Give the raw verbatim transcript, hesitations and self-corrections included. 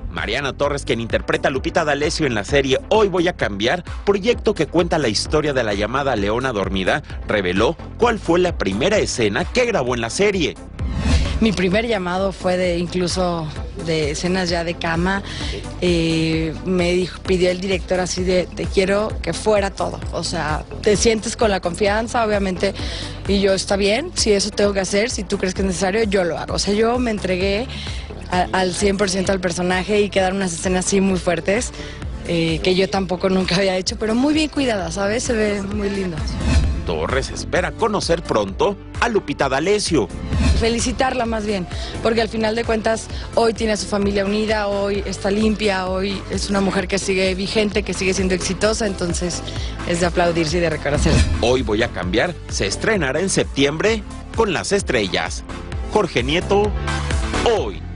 Mariana Torres, quien interpreta a Lupita D'Alessio en la serie Hoy Voy a Cambiar, proyecto que cuenta la historia de la llamada Leona Dormida, reveló cuál fue la primera escena que grabó en la serie. Mi primer llamado fue de incluso de escenas ya de cama. Eh, me dijo, pidió el director así de, te quiero que fuera todo. O sea, te sientes con la confianza, obviamente, y yo, está bien, si eso tengo que hacer, si tú crees que es necesario, yo lo hago. O sea, yo me entregué a, al cien por ciento al personaje y quedaron unas escenas así muy fuertes, eh, que yo tampoco nunca había hecho, pero muy bien cuidadas, ¿sabes? Se ve muy lindo. Torres espera conocer pronto a Lupita D'Alessio. Felicitarla más bien, porque al final de cuentas hoy tiene a su familia unida, hoy está limpia, hoy es una mujer que sigue vigente, que sigue siendo exitosa, entonces es de aplaudirse y de reconocer. Hoy Voy a Cambiar se estrenará en septiembre con Las Estrellas. Jorge Nieto, Hoy.